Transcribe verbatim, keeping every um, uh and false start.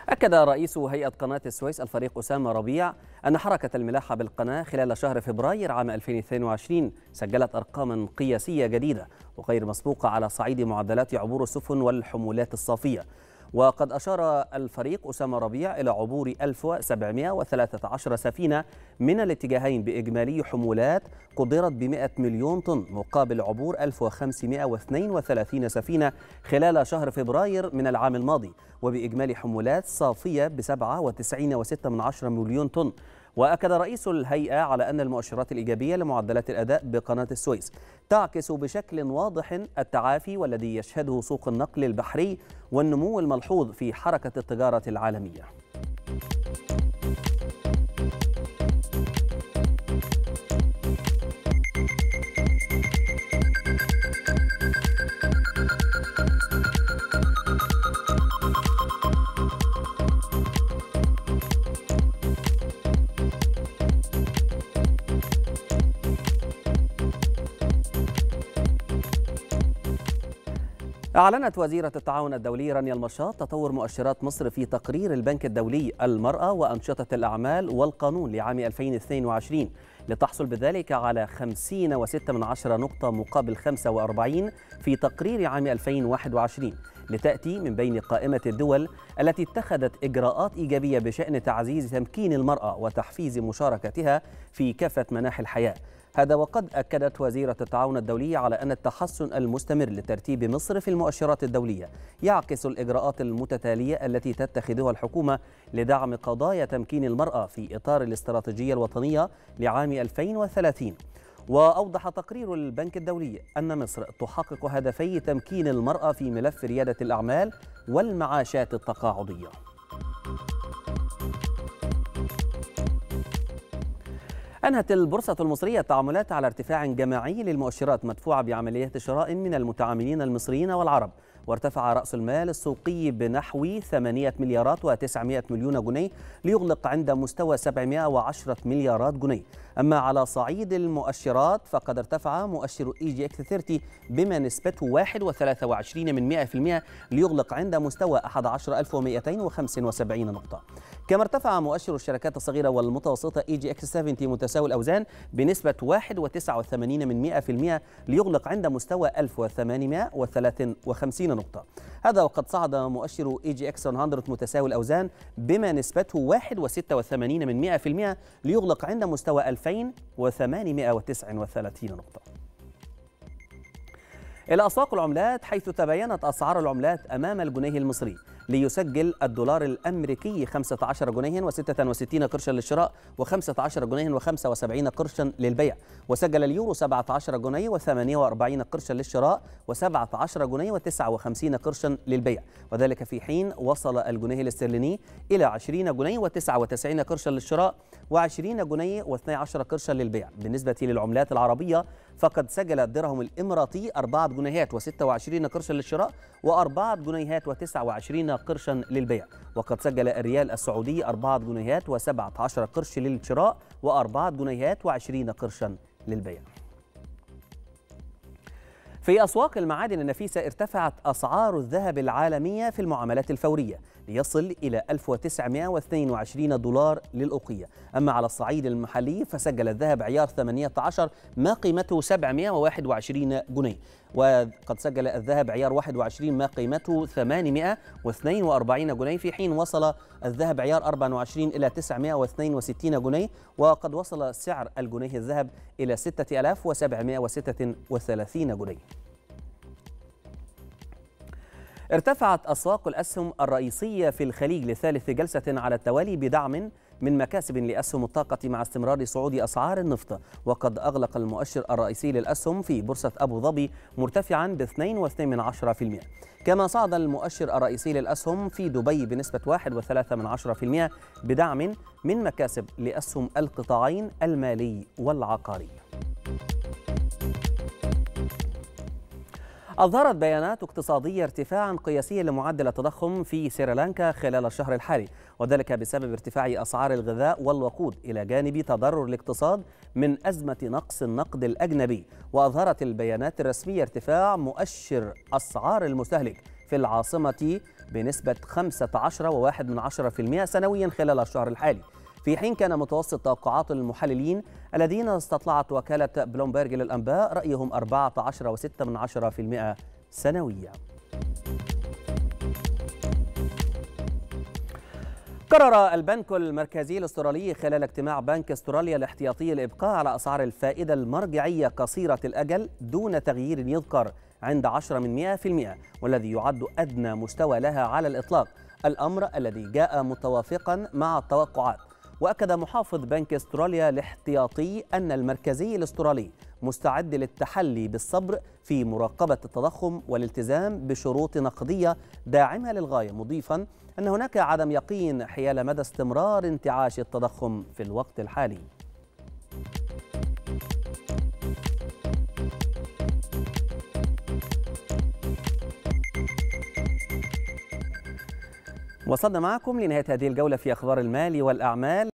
أكد رئيس هيئة قناة السويس الفريق أسامة ربيع أن حركة الملاحة بالقناة خلال شهر فبراير عام ألفين واثنين وعشرين سجلت أرقاما قياسية جديدة وغير مسبوقة على صعيد معدلات عبور السفن والحمولات الصافية. وقد أشار الفريق أسامة ربيع إلى عبور ألف وسبعمائة وثلاثة عشر سفينة من الاتجاهين بإجمالي حمولات قدرت ب مئة مليون طن مقابل عبور ألف وخمسمائة واثنين وثلاثين سفينة خلال شهر فبراير من العام الماضي، وبإجمالي حمولات صافية ب سبعة وتسعين فاصلة ستة مليون طن. وأكد رئيس الهيئة على أن المؤشرات الإيجابية لمعدلات الأداء بقناة السويس تعكس بشكل واضح التعافي والذي يشهده سوق النقل البحري والنمو الملحوظ في حركة التجارة العالمية. أعلنت وزيرة التعاون الدولي رانيا المشاط تطور مؤشرات مصر في تقرير البنك الدولي المرأة وأنشطة الأعمال والقانون لعام ألفين واثنين وعشرين، لتحصل بذلك على خمسين فاصلة ستة نقطة مقابل خمسة وأربعين في تقرير عام ألفين وواحد وعشرين، لتأتي من بين قائمة الدول التي اتخذت إجراءات إيجابية بشأن تعزيز تمكين المرأة وتحفيز مشاركتها في كافة مناحي الحياة. هذا وقد أكدت وزيرة التعاون الدولي على أن التحسن المستمر لترتيب مصر في المؤشرات الدولية يعكس الإجراءات المتتالية التي تتخذها الحكومة لدعم قضايا تمكين المرأة في إطار الاستراتيجية الوطنية لعام ألفين وثلاثين. وأوضح تقرير البنك الدولي أن مصر تحقق هدفي تمكين المرأة في ملف ريادة الأعمال والمعاشات التقاعدية. أنهت البورصة المصرية التعاملات على ارتفاع جماعي للمؤشرات مدفوعة بعمليات شراء من المتعاملين المصريين والعرب، وارتفع رأس المال السوقي بنحو ثمانية مليارات وتسعمائة مليون جنيه ليغلق عند مستوى سبعمائة وعشرة مليارات جنيه. أما على صعيد المؤشرات فقد ارتفع مؤشر إي جي إكس ثلاثين بما نسبته واحد فاصلة ثلاثة وعشرين بالمئة ليغلق عند مستوى أحد عشر ألف ومئتين وخمسة وسبعين نقطة. كما ارتفع مؤشر الشركات الصغيرة والمتوسطة إي جي إكس سبعين متساوي الأوزان بنسبة واحد فاصلة تسعة وثمانين بالمئة ليغلق عند مستوى ألف وثمانمائة وثلاثة وخمسين نقطة. هذا وقد صعد مؤشر إي جي إكس مئة متساوي الأوزان بما نسبته واحد فاصلة ستة وثمانين بالمئة ليغلق عند مستوى ألفين وثمانمائة وتسعة وثلاثين نقطة. إلى أسواق العملات، حيث تباينت أسعار العملات أمام الجنيه المصري، ليسجل الدولار الأمريكي خمسة عشر جنيها وستة وستين قرشا للشراء وخمسة عشر جنيها وخمسة وسبعين قرشا للبيع، وسجل اليورو سبعة عشر جنيه وثمانية وأربعين قرشا للشراء وسبعة عشر جنيه وتسعة وخمسين قرشا للبيع، وذلك في حين وصل الجنيه الاسترليني إلى عشرين جنيه وتسعة وتسعين قرشا للشراء وعشرين جنيه واثني عشر قرشا للبيع. بالنسبة للعملات العربية فقد سجل الدرهم الإماراتي أربعة جنيهات وستة وعشرين قرشا للشراء وأربعة جنيهات وتسعة وعشرين قرشا للبيع، وقد سجل الريال السعودي أربعة جنيهات وسبعة عشر قرش للشراء وأربعة جنيهات وعشرين قرشا للبيع. في أسواق المعادن النفيسة ارتفعت أسعار الذهب العالمية في المعاملات الفورية ليصل إلى ألف وتسعمائة واثنين وعشرين دولار للأوقية. أما على الصعيد المحلي فسجل الذهب عيار ثمانية عشر ما قيمته سبعمائة وواحد وعشرين جنيه، وقد سجل الذهب عيار واحد وعشرين ما قيمته ثمانمائة واثنين وأربعين جنيه، في حين وصل الذهب عيار أربعة وعشرين إلى تسعمائة واثنين وستين جنيه، وقد وصل سعر الجنيه الذهب إلى ستة آلاف وسبعمائة وستة وثلاثين جنيه. ارتفعت أسواق الأسهم الرئيسية في الخليج لثالث جلسة على التوالي بدعم من مكاسب لأسهم الطاقة مع استمرار صعود أسعار النفط، وقد أغلق المؤشر الرئيسي للأسهم في بورصة أبو ظبي مرتفعا ب اثنين فاصلة اثنين بالمئة. كما صعد المؤشر الرئيسي للأسهم في دبي بنسبة واحد فاصلة ثلاثة بالمئة بدعم من مكاسب لأسهم القطاعين المالي والعقاري. أظهرت بيانات اقتصادية ارتفاعا قياسيا لمعدل التضخم في سريلانكا خلال الشهر الحالي، وذلك بسبب ارتفاع أسعار الغذاء والوقود إلى جانب تضرر الاقتصاد من أزمة نقص النقد الأجنبي. وأظهرت البيانات الرسمية ارتفاع مؤشر أسعار المستهلك في العاصمة بنسبة خمسة عشر فاصلة واحد بالمئة سنويا خلال الشهر الحالي، في حين كان متوسط توقعات المحللين الذين استطلعت وكالة بلومبرج للأنباء رأيهم أربعة عشر فاصلة ستة بالمئة سنويا. قرر البنك المركزي الأسترالي خلال اجتماع بنك استراليا الاحتياطي الإبقاء على أسعار الفائدة المرجعية قصيرة الأجل دون تغيير يذكر عند عشرة من مئة بالمئة، والذي يعد أدنى مستوى لها على الإطلاق، الأمر الذي جاء متوافقا مع التوقعات. وأكد محافظ بنك استراليا الاحتياطي أن المركزي الأسترالي مستعد للتحلي بالصبر في مراقبة التضخم والالتزام بشروط نقدية داعمة للغاية، مضيفا أن هناك عدم يقين حيال مدى استمرار انتعاش التضخم في الوقت الحالي. وصلنا معكم لنهاية هذه الجولة في أخبار المال والأعمال.